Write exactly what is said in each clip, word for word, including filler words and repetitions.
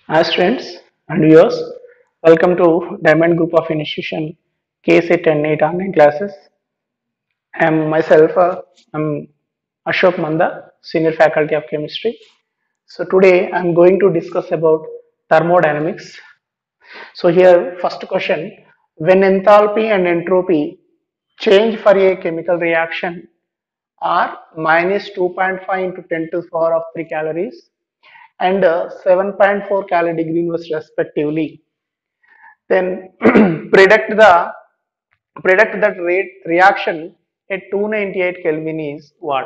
As friends and viewers, welcome to Diamond Group of Institution K C ten eight online classes. I am myself, uh, I'm Ashok Manda, Senior Faculty of Chemistry. So today I am going to discuss about thermodynamics. So here, first question: when enthalpy and entropy change for a chemical reaction are minus two point five into ten to the power of three calories and uh, seven point four calorie degree inverse respectively, then predict the predict that rate reaction at two hundred ninety-eight Kelvin is what?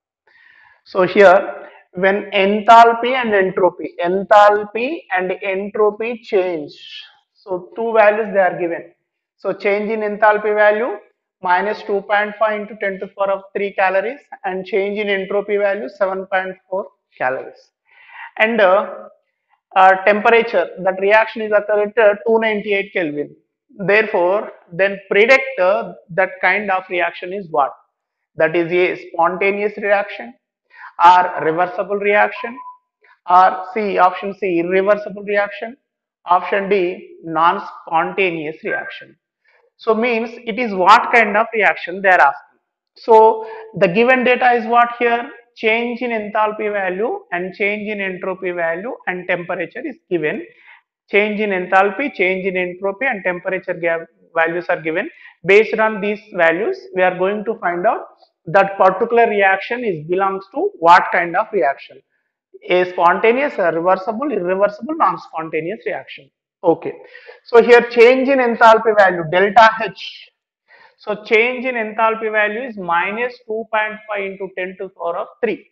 So here, when enthalpy and entropy, enthalpy and entropy change, so two values they are given. So change in enthalpy value minus two point five into ten to the power of three calories and change in entropy value seven point four calories. And uh, uh, temperature, that reaction is occurred at two hundred ninety-eight Kelvin. Therefore, then predict uh, that kind of reaction is what? That is a spontaneous reaction or reversible reaction, or C, option C, irreversible reaction, option D, non-spontaneous reaction. So means it is what kind of reaction they are asking. So the given data is what here? Change in enthalpy value and change in entropy value and temperature is given. Change in enthalpy, change in entropy and temperature values are given. Based on these values, we are going to find out that particular reaction is belongs to what kind of reaction. A spontaneous, a reversible, irreversible, non-spontaneous reaction. Okay. So here change in enthalpy value delta H. So change in enthalpy value is minus two point five into ten to the power of three.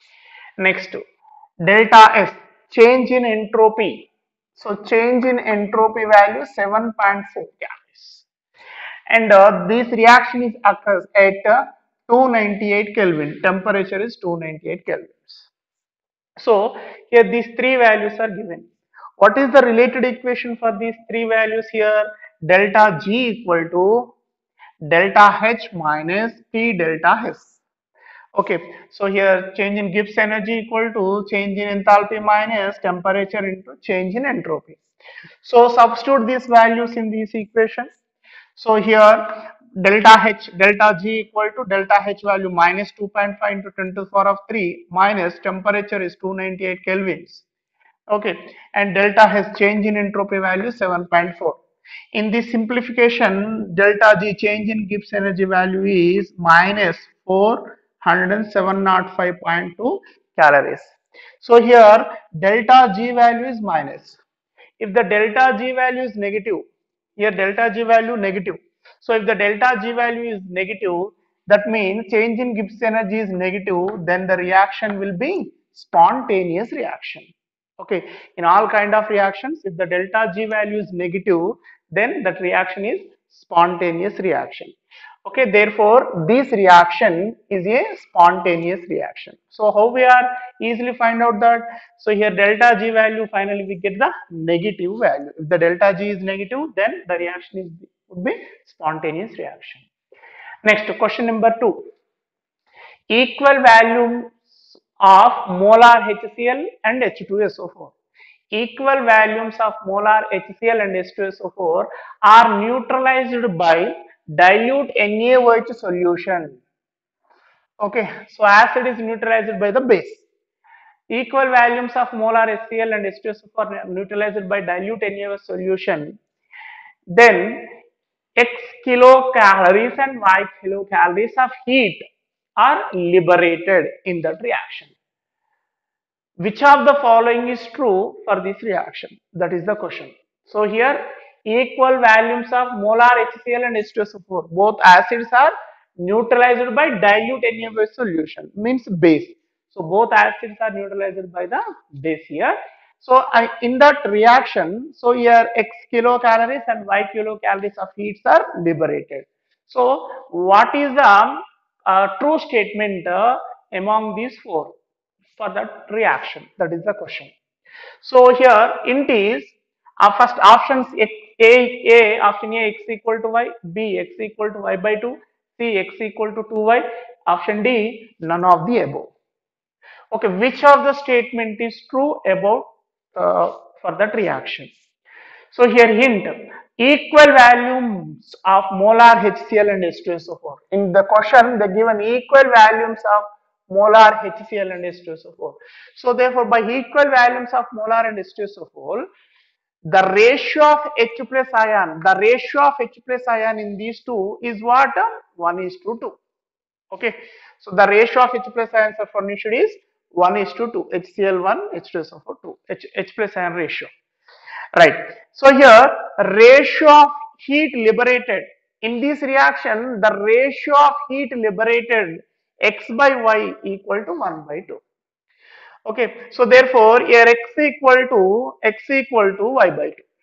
Next, delta S, change in entropy. So change in entropy value seven point four calories. And uh, this reaction is occurs at uh, two hundred ninety-eight Kelvin. Temperature is two hundred ninety-eight Kelvins. So here these three values are given. What is the related equation for these three values here? Delta G equal to delta H minus P delta S. Okay, so here change in Gibbs energy equal to change in enthalpy minus temperature into change in entropy. So substitute these values in this equation. So here delta H, delta G equal to delta H value minus two point five into ten to the power of three minus temperature is two hundred ninety-eight kelvins. Okay, and delta has change in entropy value seven point four. In this simplification, delta G change in Gibbs energy value is minus four hundred seven oh five point two calories. So here delta G value is minus. If the delta G value is negative, here delta G value negative. So if the delta G value is negative, that means change in Gibbs energy is negative, then the reaction will be spontaneous reaction. Okay, in all kind of reactions, if the delta G value is negative, then that reaction is spontaneous reaction. Okay, therefore this reaction is a spontaneous reaction. So how we are easily find out that? So here delta G value, finally we get the negative value. If the delta G is negative, then the reaction is would be spontaneous reaction. Next, question number two. Equal volumes of molar HCl and H two S O four. Equal volumes of molar HCl and H two S O four are neutralized by dilute NaOH solution. Okay, so acid is neutralized by the base. Equal volumes of molar HCl and H two S O four are neutralized by dilute NaOH solution. Then X kilocalories and Y kilocalories of heat are liberated in that reaction. Which of the following is true for this reaction? That is the question. So here equal volumes of molar HCl and H two S O four, both acids are neutralized by dilute NaOH solution, means base. So both acids are neutralized by the base here. So I, in that reaction, so here X kilocalories and Y kilocalories of heats are liberated. So what is the uh, true statement uh, among these four for that reaction? That is the question. So here int is uh, first options X, A, A, option A, X equal to Y, B, X equal to Y by two, C, X equal to two Y, option D, none of the above. Okay, which of the statement is true about uh, for that reaction. So here hint, equal volumes of molar HCl and H two S O four. In the question they given equal volumes of molar HCl and H two S O four. So therefore by equal volumes of molar and H two S O four, the ratio of H plus ion, the ratio of H plus ion in these two is what? one is to two. Okay. So the ratio of H plus ions are furnished is one is to two, HCl one, H two S O four two, H, H plus ion ratio. Right. So here ratio of heat liberated in this reaction, the ratio of heat liberated X by Y equal to one by two. Okay. So therefore here X equal to X equal to Y by two.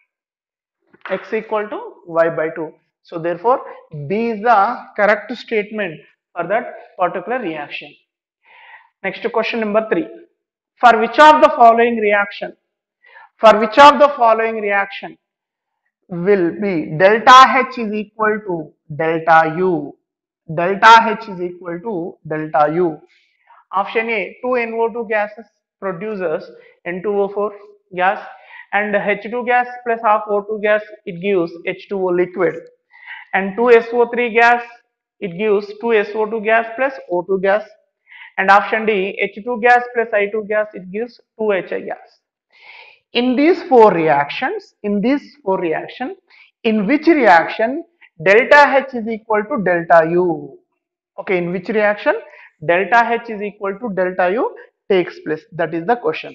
X equal to Y by two. So therefore B is the correct statement for that particular reaction. Next question number three. For which of the following reaction? For which of the following reaction will be delta H is equal to delta U? Delta H is equal to delta U. Option A, two N O two gases produces N two O four gas, and H two gas plus half O two gas, it gives H two O liquid, and two S O three gas, it gives two S O two gas plus O two gas, and option D, H two gas plus I two gas, it gives two H I gas. In these four reactions, in these four reaction, in which reaction delta H is equal to delta U? Okay, in which reaction delta H is equal to delta U takes place? That is the question.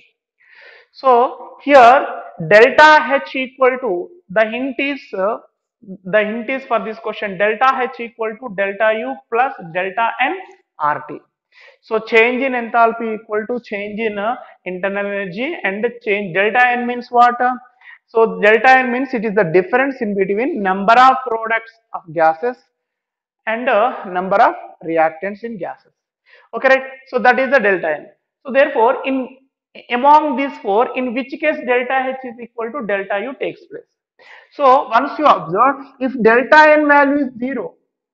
So here delta H equal to, the hint is uh, the hint is for this question, delta H equal to delta U plus delta N R T. So change in enthalpy equal to change in uh, internal energy, and change delta N means what? So delta N means it is the difference in between number of products of gases and uh, number of reactants in gases. Okay, right? So that is the delta N. So therefore, in among these four, in which case delta H is equal to delta U takes place. So once you observe, if delta N value is zero,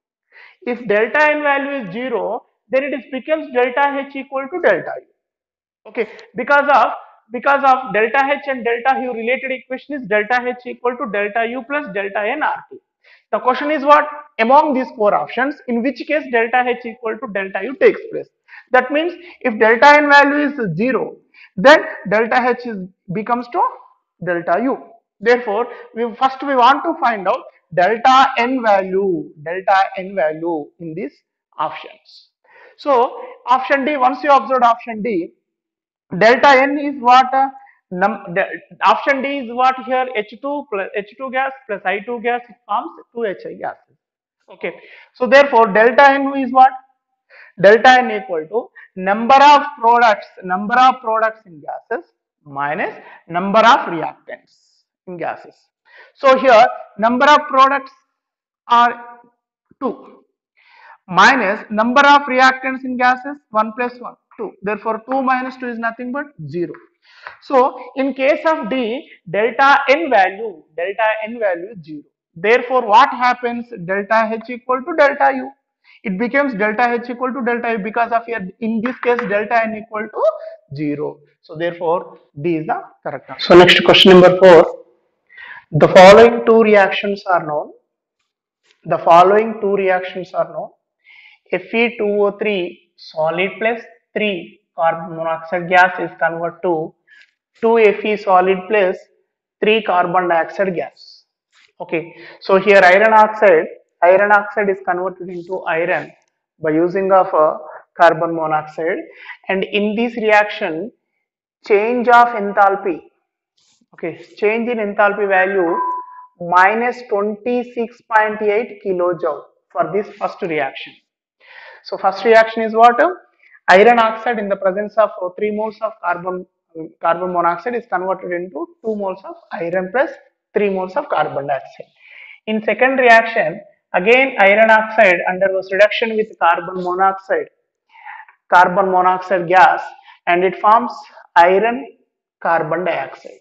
if delta N value is zero, then it is becomes delta H equal to delta U. Okay, because of because of delta H and delta U related equation is delta H equal to delta U plus delta N R T. The question is what? Among these four options, in which case delta H equal to delta U takes place. That means if delta N value is zero, then delta H is becomes to delta U. Therefore, we first we want to find out delta N value, delta N value in these options. So option D, once you observed option D, delta N is what? Uh, num, the, option D is what here? H two plus H two gas plus I two gas, it forms two H I gases. Okay. So therefore delta N is what? Delta N equal to number of products, number of products in gases minus number of reactants in gases. So here number of products are two minus number of reactants in gases one plus one, two. Therefore two minus two is nothing but zero. So in case of D, delta N value, delta N value is zero. Therefore what happens? Delta H equal to delta U. It becomes delta H equal to delta U because of here, in this case delta N equal to zero. So therefore D is the correct answer. So next question number four. The following two reactions are known. The following two reactions are known. F E two O three solid plus three carbon monoxide gas is converted to two F E solid plus three carbon dioxide gas. Okay, so here iron oxide, iron oxide is converted into iron by using of uh, carbon monoxide, and in this reaction change of enthalpy, okay, change in enthalpy value minus twenty-six point eight kilojoule for this first reaction. So first reaction is what? Iron oxide in the presence of three moles of carbon carbon monoxide is converted into two moles of iron plus three moles of carbon dioxide. In second reaction, again iron oxide undergoes reduction with carbon monoxide, carbon monoxide gas, and it forms iron carbon dioxide.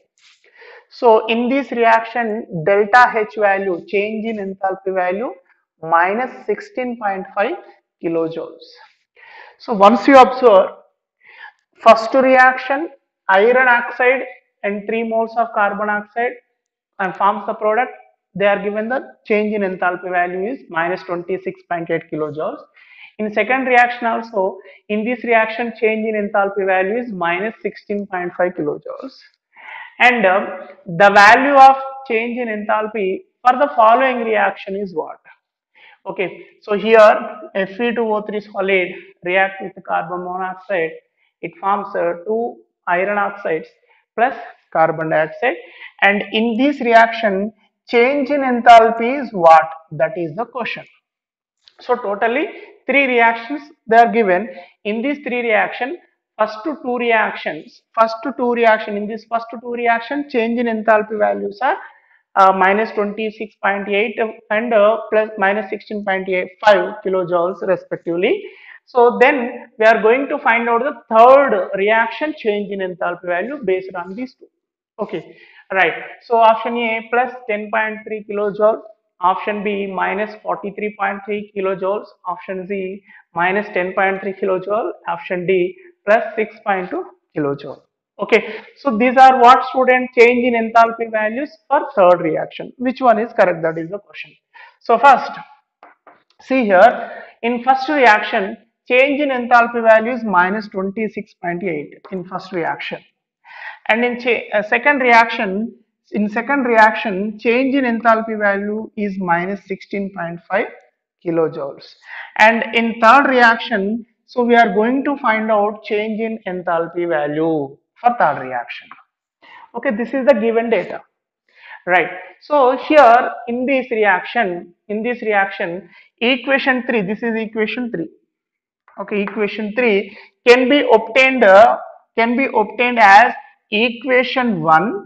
So in this reaction, delta H value, change in enthalpy value minus sixteen point five kilojoules. So once you observe first reaction, iron oxide and three moles of carbon dioxide and forms the product, they are given the change in enthalpy value is minus twenty-six point eight kilojoules. In second reaction also, in this reaction change in enthalpy value is minus sixteen point five kilojoules. And um, the value of change in enthalpy for the following reaction is what? Okay, so here F e two O three solid react with carbon monoxide, it forms uh, two iron oxides plus carbon dioxide, and in this reaction change in enthalpy is what? That is the question. So totally three reactions they are given. In these three reaction, first two reactions, first two reaction in this first two reaction, change in enthalpy values are uh, minus twenty-six point eight and uh, plus minus sixteen point eight five kilojoules respectively. So then we are going to find out the third reaction change in enthalpy value based on these two. Okay, right. So option A plus ten point three kilojoule, option B minus forty-three point three kilojoules, option C minus ten point three kilojoule, option D plus six point two kilojoule. Okay, so these are what student change in enthalpy values for third reaction. Which one is correct? That is the question. So first, see here in first reaction, change in enthalpy value is minus twenty-six point eight in first reaction. And in uh, second reaction, in second reaction, change in enthalpy value is minus sixteen point five kilojoules. And in third reaction, so we are going to find out change in enthalpy value for third reaction. Okay, this is the given data, right? So here in this reaction, in this reaction, equation three, this is equation three. Okay, equation three can be obtained uh, can be obtained as equation one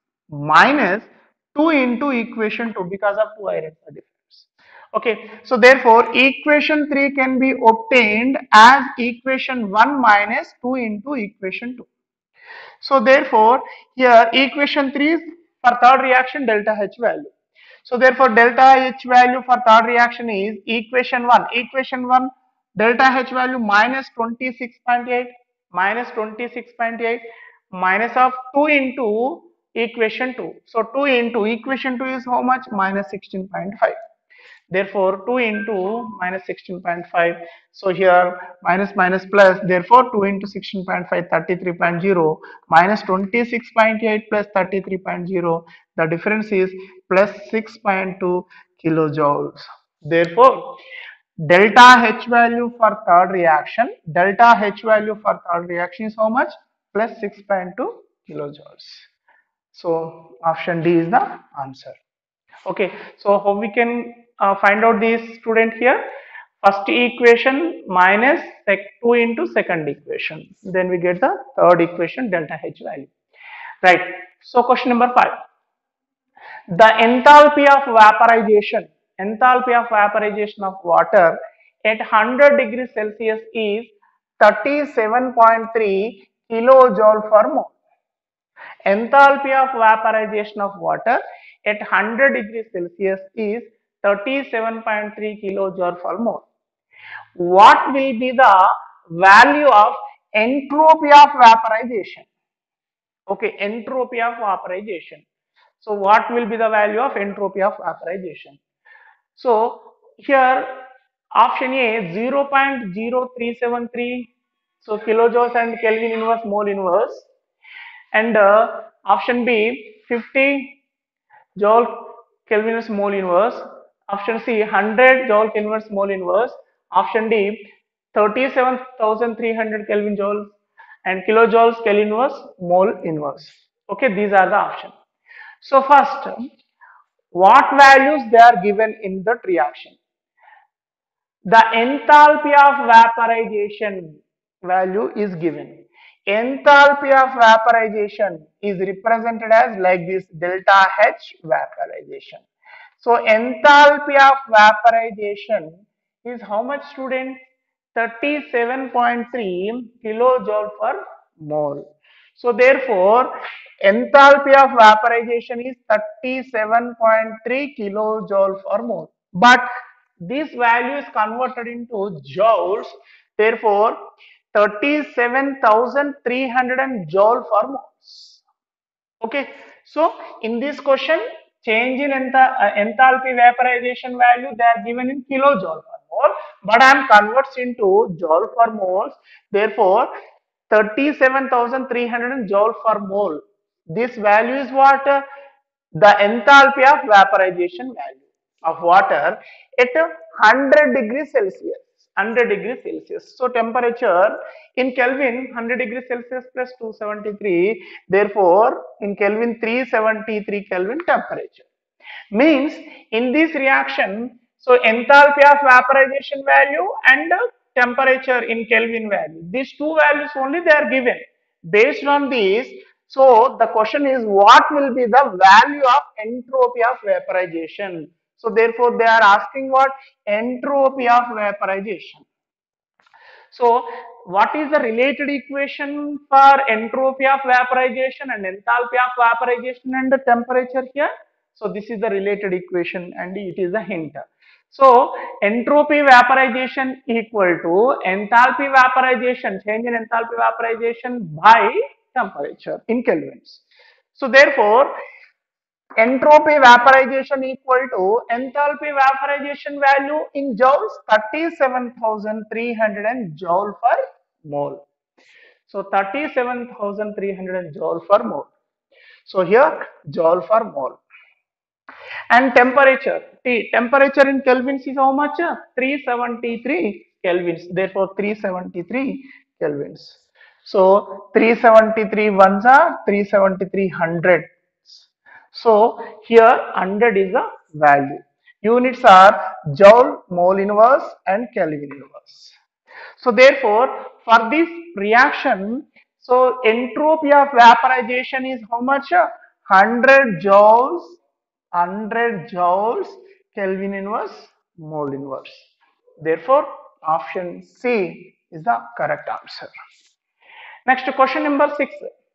minus two into equation two because of two irons are difference. Okay, so therefore equation three can be obtained as equation one minus two into equation two. So therefore here equation three is for third reaction delta H value. So therefore delta H value for third reaction is equation one. Equation one delta H value minus twenty-six point eight minus twenty-six point eight minus of two into equation two. So two into equation two is how much? Minus sixteen point five. Therefore two into minus sixteen point five. So here minus minus plus, therefore two into sixteen point five, thirty-three point zero minus twenty-six point eight plus thirty-three point zero, the difference is plus six point two kilojoules. Therefore delta H value for third reaction, delta H value for third reaction is how much? Plus six point two kilojoules. So option D is the answer. Okay, so how we can uh, find out this student here? First equation minus sec two into second equation. Then we get the third equation delta H value. Right. So question number five. The enthalpy of vaporization, enthalpy of vaporization of water at one hundred degrees Celsius is thirty-seven point three kilojoule per mole. Enthalpy of vaporization of water at one hundred degrees Celsius is thirty-seven point three kilojoule per mole. What will be the value of entropy of vaporization? Okay, entropy of vaporization. So what will be the value of entropy of vaporization? So here option A zero point zero three seven three, so kilojoules and Kelvin inverse mole inverse, and uh, option B fifty joule Kelvin inverse mole inverse, option C one hundred joule inverse mole inverse, option D thirty-seven thousand three hundred Kelvin joules and kilojoules Kelvin inverse mole inverse. Okay, these are the options. So first, what values they are given in that reaction? The enthalpy of vaporization value is given. Enthalpy of vaporization is represented as like this delta H vaporization. So enthalpy of vaporization is how much, students? thirty-seven point three kilojoule per mole. So therefore enthalpy of vaporization is thirty-seven point three kilojoule per mole. But this value is converted into joules. Therefore thirty-seven thousand three hundred joule per mole. Okay, so in this question, change in entha- uh, enthalpy vaporization value they are given in kilojoule per mole, but I am converts into joule per moles. Therefore, thirty-seven thousand three hundred joule per mole. This value is what? Uh, the enthalpy of vaporization value of water at one hundred degrees Celsius. one hundred degrees Celsius. So temperature in Kelvin one hundred degrees Celsius plus two hundred seventy-three. Therefore, in Kelvin three hundred seventy-three Kelvin temperature. Means in this reaction, so enthalpy of vaporization value and temperature in Kelvin value. These two values only they are given. Based on these, so the question is what will be the value of entropy of vaporization? So therefore they are asking what entropy of vaporization. So what is the related equation for entropy of vaporization and enthalpy of vaporization and the temperature here? So this is the related equation and it is a hint. So entropy vaporization equal to enthalpy vaporization, change in enthalpy vaporization by temperature in kelvins. So therefore entropy vaporization equal to enthalpy vaporization value in joules thirty-seven thousand three hundred joule per mole. So thirty-seven thousand three hundred joule per mole. So here joule per mole. And temperature, T, temperature in kelvins is how much? three hundred seventy-three kelvins. Therefore, three hundred seventy-three kelvins. So, three hundred seventy-three ones are three hundred seventy-three hundreds. So, here one hundred is the value. Units are joule, mole inverse and Kelvin inverse. So therefore, for this reaction, so entropy of vaporization is how much? one hundred joules, one hundred joules, Kelvin inverse, mole inverse. Therefore, option C is the correct answer. Next question number six.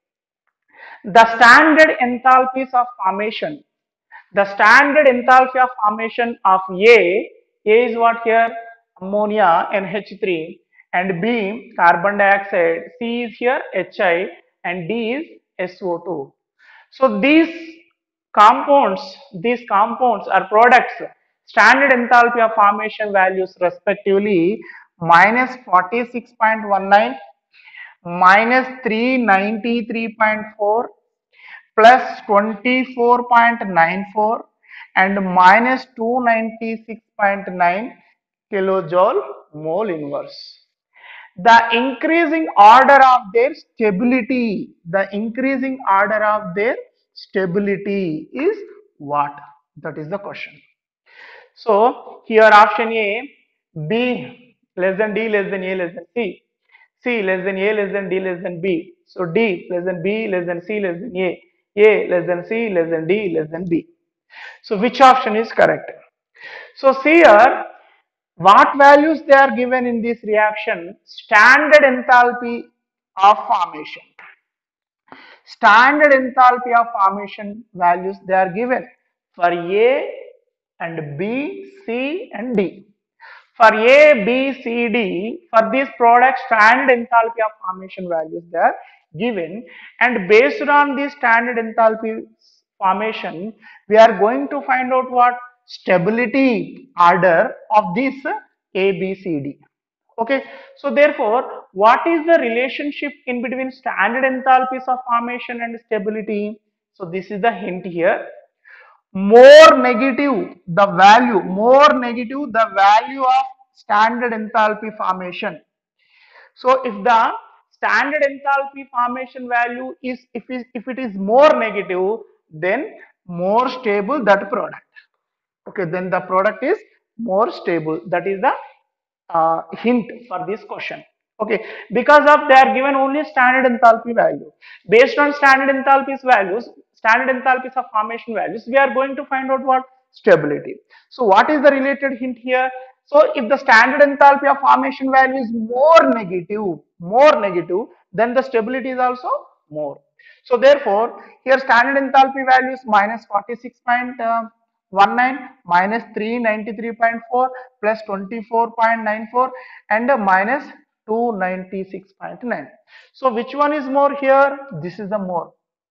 The standard enthalpies of formation. The standard enthalpy of formation of A, A is what here? Ammonia N H three and B carbon dioxide, C is here H I and D is S O two. So these compounds, these compounds are products, standard enthalpy of formation values respectively minus forty-six point one nine, minus three hundred ninety-three point four, plus twenty-four point nine four and minus two hundred ninety-six point nine kilojoule mole inverse. The increasing order of their stability, the increasing order of their stability is what? That is the question. So here option A, B less than D less than A less than C, C less than A less than D less than B. So D less than B less than C less than A, A less than C less than D less than B. So which option is correct? So see here, what values they are given in this reaction? Standard enthalpy of formation. Standard enthalpy of formation values they are given for A and B, C and D. For A, B, C, D, for these products, standard enthalpy of formation values they are given, and based on the standard enthalpy formation, we are going to find out what stability order of this A, B, C, D. Okay, so therefore, what is the relationship in between standard enthalpies of formation and stability? So this is the hint here. More negative the value, more negative the value of standard enthalpy formation. So if the standard enthalpy formation value is if it, if it is more negative, then more stable that product. Okay, then the product is more stable. That is the uh, hint for this question. Okay, because of they are given only standard enthalpy value. Based on standard enthalpy's values, standard enthalpies of formation values, we are going to find out what stability. So what is the related hint here? So if the standard enthalpy of formation value is more negative, more negative, then the stability is also more. So therefore, here standard enthalpy value is minus forty-six point one nine minus three hundred ninety-three point four plus twenty-four point nine four and minus two hundred ninety-six point nine. So which one is more here? This is the more.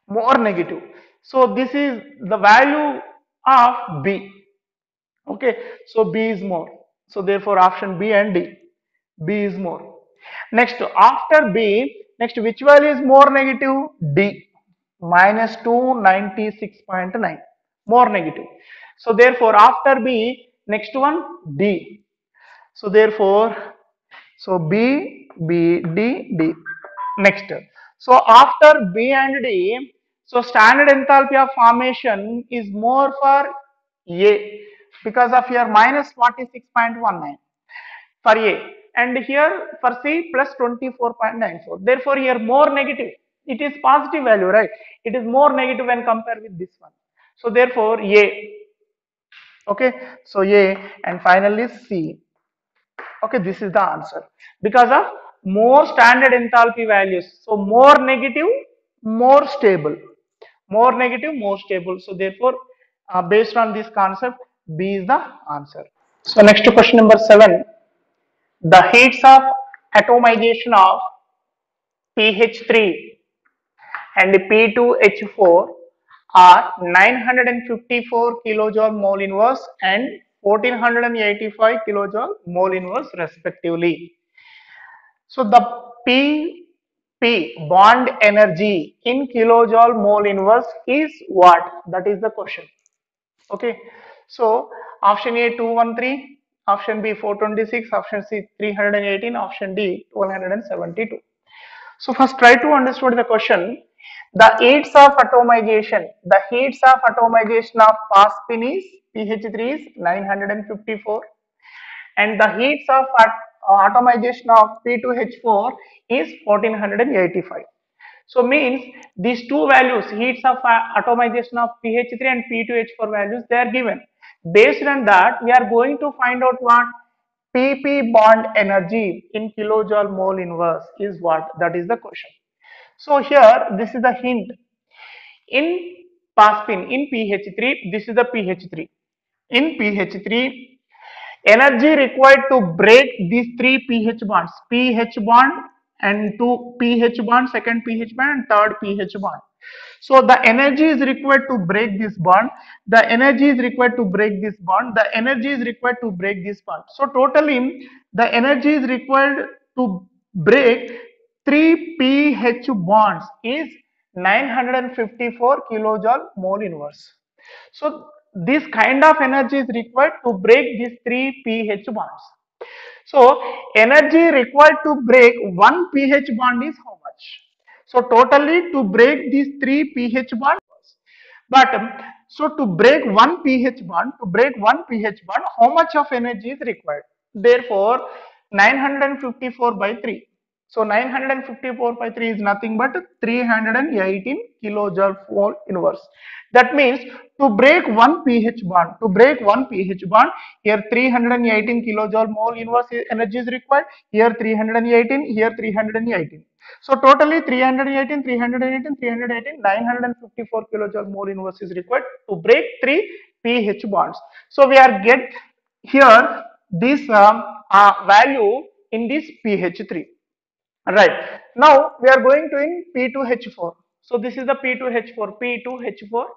more negative. So this is the value of B. Okay, so B is more. So therefore option B and D. B is more. Next, after B, next which value is more negative? D, minus two hundred ninety-six point nine, more negative. So therefore after B, next one D. So therefore, so B, B, D, D. Next. So after B and D, so standard enthalpy of formation is more for A because of here minus forty-six point one nine for A, and here for C plus twenty-four point nine four. Therefore here more negative. It is positive value, right? It is more negative when compared with this one. So therefore A. Okay. So A, and finally C. Okay, this is the answer because of more standard enthalpy values. So more negative, more stable, more negative, more stable. So therefore, uh, based on this concept, B is the answer. So next to question number seven, the heats of atomization of P H three and P two H four are nine hundred fifty-four kilojoule mole inverse and one thousand four hundred eighty-five kilojoule mole inverse respectively. So the P P bond energy in kilojoule mole inverse is what? That is the question. Okay. So option A two hundred thirteen, option B four hundred twenty-six, option C three hundred eighteen, option D one hundred seventy-two. So first try to understand the question. The heats of atomization, the heats of atomization of phosphine is P H three is nine hundred fifty-four, and the heats of at, uh, atomization of P two H four is one thousand four hundred eighty-five. So means these two values, heats of uh, atomization of P H three and P two H four values, they are given. Based on that, we are going to find out what P P bond energy in kilojoule mole inverse is what? That is the question. So here, this is the hint. In phosphine, in P H three, this is the P H three. In P H three, energy required to break these three pH bonds, pH bond and two pH bond, second pH bond and third pH bond. So the energy is required to break this bond, the energy is required to break this bond, the energy is required to break this bond. So totally the energy is required to break three pH bonds is nine hundred fifty-four kilojoule mole inverse. So this kind of energy is required to break these three pH bonds. So energy required to break one pH bond is how much? So totally to break these three pH bonds, but um, so to break one pH bond, to break one pH bond, how much of energy is required? Therefore, nine hundred fifty-four by three. So nine hundred fifty-four by three is nothing but three hundred eighteen kilojoule mole inverse. That means to break one pH bond, to break one pH bond, here three hundred eighteen kilojoule mole inverse energy is required, here three hundred eighteen, here three hundred eighteen. So totally three hundred eighteen, three hundred eighteen, three hundred eighteen, nine hundred fifty-four kilojoule mole inverse is required to break three pH bonds. So we are get here this um, uh, value in this P H three. Right. Now we are going to in P two H four. So this is the P two H four, P two H four,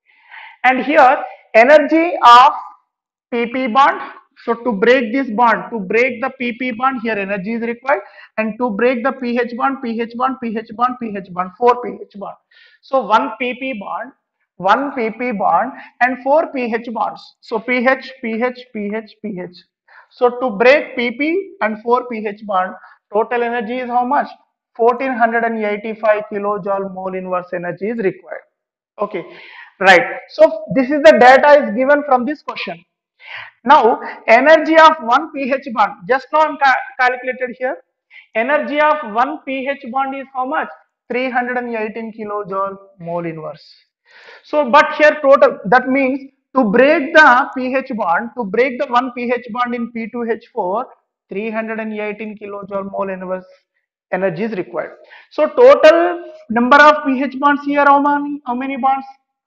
and here energy of P P bond. So to break this bond, to break the P P bond, here energy is required, and to break the pH bond, pH bond, pH bond, pH bond, four pH bond. So one P P bond, one P P bond, and four pH bonds. So pH, pH, pH, pH. So to break P P and four pH bond, total energy is how much? one thousand four hundred eighty-five kilojoule mole inverse energy is required. Okay, right. So this is the data is given from this question. Now energy of one pH bond, just now I am ca calculated here. Energy of one pH bond is how much? three hundred eighteen kilojoule mole inverse. So but here total, that means to break the pH bond, to break the one pH bond in P two H four, three hundred eighteen kilojoule mole inverse energy is required. So total number of pH bonds here, how many, how many bonds?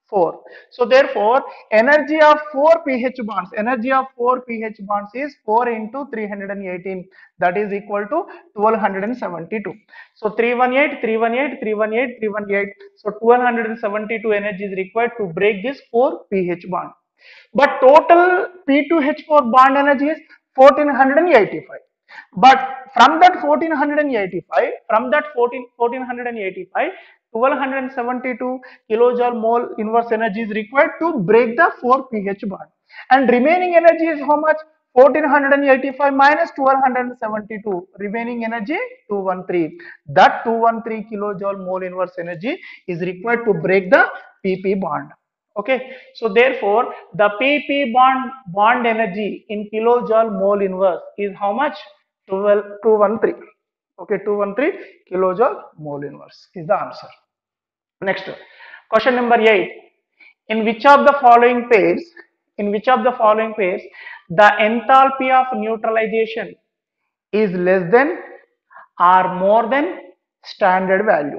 four. So therefore, energy of four pH bonds, energy of four pH bonds is four into three hundred eighteen. That is equal to twelve seventy-two. So three hundred eighteen, three hundred eighteen, three hundred eighteen, three hundred eighteen. So twelve seventy-two energy is required to break this four pH bond. But total P two H four bond energy is one four eight five. But from that one four eight five, from that fourteen, one four eight five, twelve seventy-two kilojoule mole inverse energy is required to break the four pH bond. And remaining energy is how much? one four eight five minus twelve seventy-two. Remaining energy two hundred thirteen. That two hundred thirteen kilojoule mole inverse energy is required to break the P P bond. Okay, so therefore the P P bond bond energy in kilojoule mole inverse is how much? twelve, two hundred thirteen. Okay, two hundred thirteen kilojoule mole inverse is the answer. Next, question number eight. In which of the following pairs, in which of the following pairs, the enthalpy of neutralization is less than or more than standard value?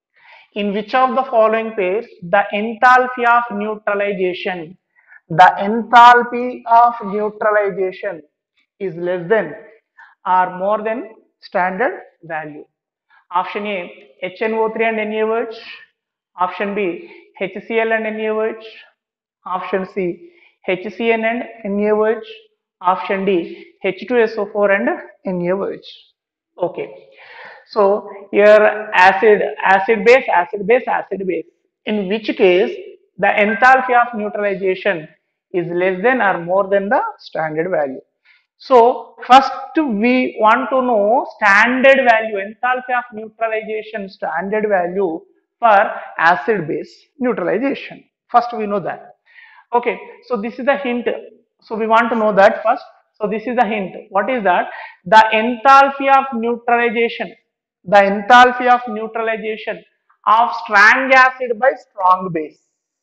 In which of the following pairs the enthalpy of neutralization, the enthalpy of neutralization is less than or more than standard value? Option A, H N O three and NaOH. Option B, HCl and NaOH. Option C, HCN and NaOH. Option D, H two S O four and NaOH. Okay. So here acid, acid base, acid base, acid base. In which case the enthalpy of neutralization is less than or more than the standard value. So first we want to know standard value, enthalpy of neutralization standard value for acid base neutralization. First we know that. Okay, so this is the hint. So we want to know that first. So this is the hint. What is that? The enthalpy of neutralization, the enthalpy of neutralization of strong acid by strong base.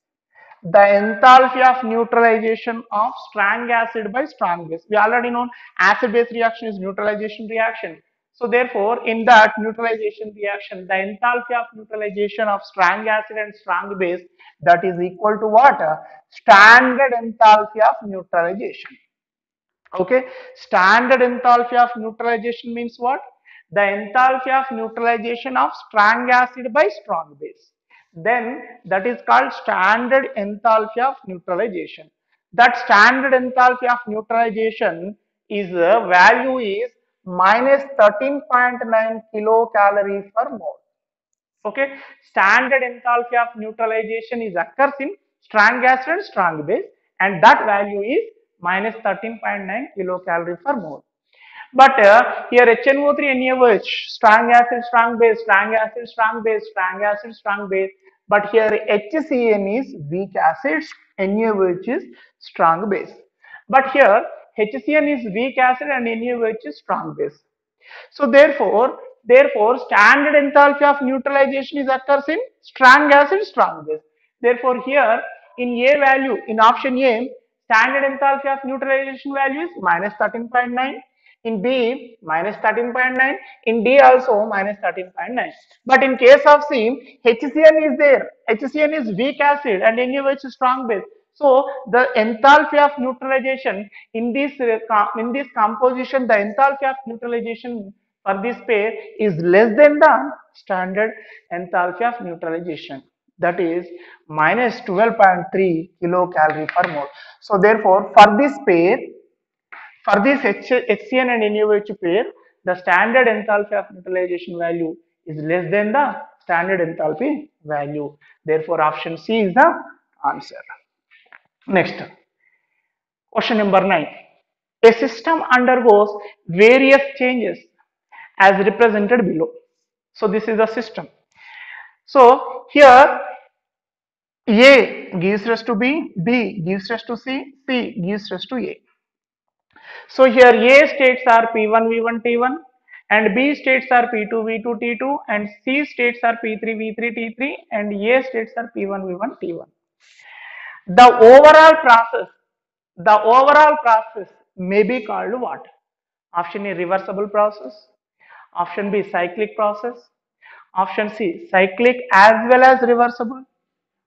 The enthalpy of neutralization of strong acid by strong base. We already know acid base reaction is neutralization reaction. So therefore, in that neutralization reaction, the enthalpy of neutralization of strong acid and strong base, that is equal to what? Standard enthalpy of neutralization. Okay, standard enthalpy of neutralization means what? The enthalpy of neutralization of strong acid by strong base. Then that is called standard enthalpy of neutralization. That standard enthalpy of neutralization is uh, value is minus thirteen point nine kilocalorie per mole. Okay, standard enthalpy of neutralization is occurs in strong acid and strong base, and that value is minus thirteen point nine kilocalorie per mole. But uh, here H N O three NaOH, strong acid, strong base, strong acid, strong base, strong acid, strong base. But here H C n is weak acid, NaOH is strong base. But here H C n is weak acid and NaOH is strong base. So therefore, therefore standard enthalpy of neutralization is occurs in strong acid, strong base. Therefore here in A value, in option A, standard enthalpy of neutralization value is minus thirteen point nine. In B, minus thirteen point nine. In D also minus thirteen point nine. But in case of C, H C n is there. H C n is weak acid and NaOH is strong base. So the enthalpy of neutralization in this uh, in this composition, the enthalpy of neutralization for this pair is less than the standard enthalpy of neutralization. That is minus twelve point three kilocalorie per mole. So therefore, for this pair, for this H C n and NaOH pair, the standard enthalpy of neutralization value is less than the standard enthalpy value. Therefore, option C is the answer. Next, question number nine. A system undergoes various changes as represented below. So this is the system. So here A gives rise to B, B gives rise to C, C gives rise to A. So here A states are P one V one T one and B states are P two V two T two and C states are P three V three T three and A states are P one V one T one. The overall process, the overall process may be called what? Option A, reversible process. Option B, cyclic process. Option C, cyclic as well as reversible.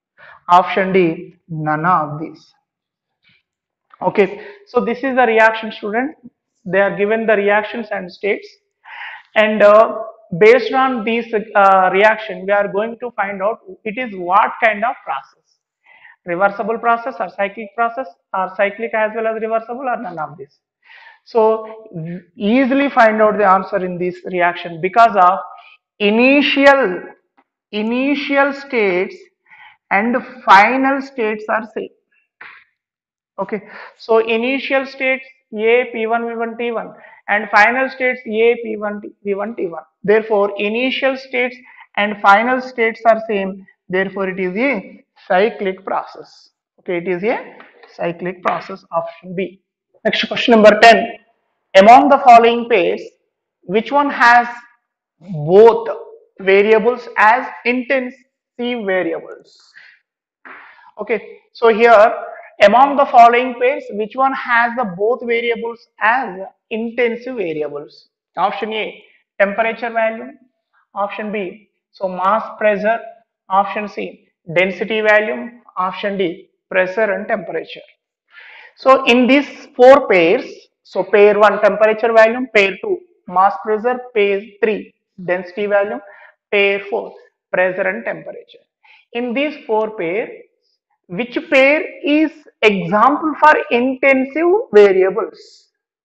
Option D, none of these. Okay, so this is the reaction, student. They are given the reactions and states, and uh, based on these uh, reaction, we are going to find out it is what kind of process: reversible process or cyclic process, or cyclic as well as reversible, or none of this. So easily find out the answer in this reaction because of initial initial states and final states are same. Okay, so initial states A P one V one T one and final states A P one V one T one. Therefore, initial states and final states are same. Therefore, it is a cyclic process. Okay, it is a cyclic process. Option B. Next question number ten. Among the following pairs, which one has both variables as intensive variables? Okay, so here among the following pairs, which one has the both variables as intensive variables? Option A, temperature value. Option B, so mass pressure. Option C, density value. Option D, pressure and temperature. So in these four pairs, so pair one temperature value, pair two mass pressure, pair three density value, pair four pressure and temperature. In these four pairs, which pair is example for intensive variables?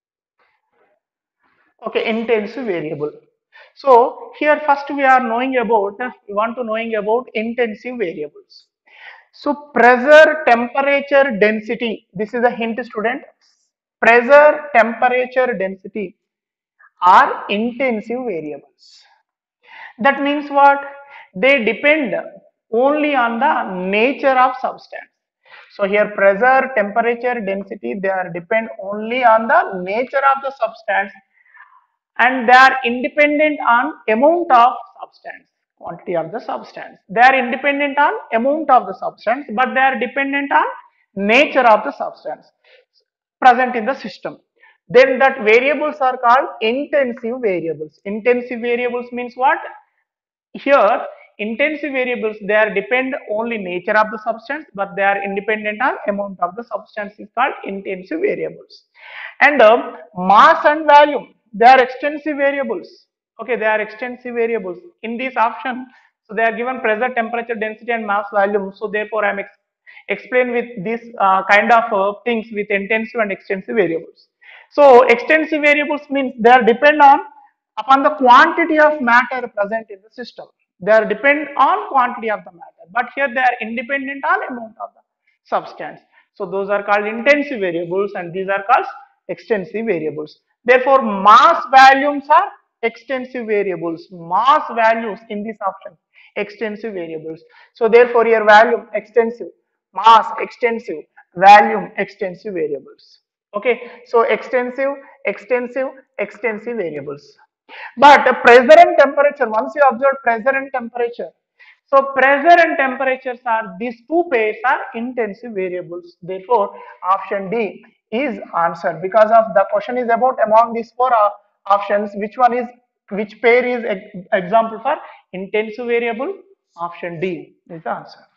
Okay, intensive variable. So here first we are knowing about, we want to knowing about intensive variables. So pressure, temperature, density. This is a hint, student. Pressure, temperature, density are intensive variables. That means what? They depend only on the nature of substance. So here pressure, temperature, density, they are depend only on the nature of the substance, and they are independent on amount of substance, quantity of the substance. They are independent on amount of the substance, but they are dependent on nature of the substance present in the system. Then that variables are called intensive variables. Intensive variables means what? Here intensive variables, they are depend only nature of the substance, but they are independent on amount of the substance is called intensive variables. And um, mass and volume, they are extensive variables. Okay, they are extensive variables in this option. So they are given pressure, temperature, density and mass volume. So therefore I am ex explain with this uh, kind of uh, things with intensive and extensive variables. So extensive variables means they are depend on upon the quantity of matter present in the system. They are depend on quantity of the matter, but here they are independent on amount of the substance. So those are called intensive variables and these are called extensive variables. Therefore, mass volumes are extensive variables. Mass values in this option, extensive variables. So therefore, here volume extensive, mass extensive, volume extensive variables. Okay, so extensive, extensive, extensive variables. But pressure and temperature, once you observe pressure and temperature, so pressure and temperatures are, these two pairs are intensive variables. Therefore, option D is answered because of the question is about among these four uh, options, which one is, which pair is example for intensive variable? Option D is the answer.